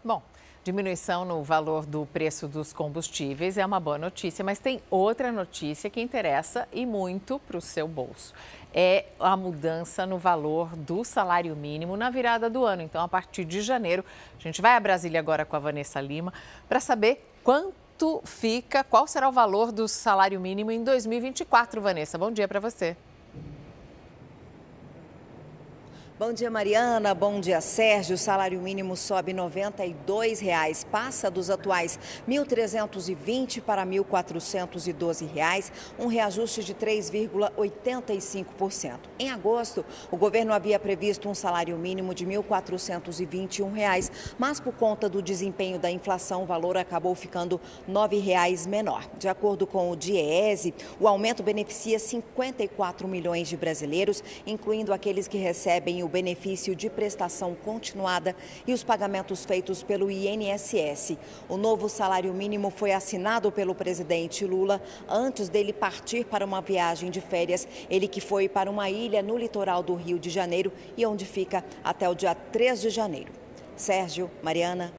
Bom, diminuição no valor do preço dos combustíveis é uma boa notícia, mas tem outra notícia que interessa e muito para o seu bolso. É a mudança no valor do salário mínimo na virada do ano. Então, a partir de janeiro, a gente vai a Brasília agora com a Vanessa Lima para saber qual será o valor do salário mínimo em 2024, Vanessa. Bom dia para você. Bom dia, Mariana. Bom dia, Sérgio. O salário mínimo sobe R$ 92, passa dos atuais R$ 1.320 para R$ 1.412, um reajuste de 3,85%. Em agosto, o governo havia previsto um salário mínimo de R$ 1.421, mas por conta do desempenho da inflação, o valor acabou ficando R$ 9 menor. De acordo com o DIEESE, o aumento beneficia 54 milhões de brasileiros, incluindo aqueles que recebem o benefício de prestação continuada e os pagamentos feitos pelo INSS. O novo salário mínimo foi assinado pelo presidente Lula antes dele partir para uma viagem de férias. Ele que foi para uma ilha no litoral do Rio de Janeiro e onde fica até o dia 3 de janeiro. Sérgio, Mariana.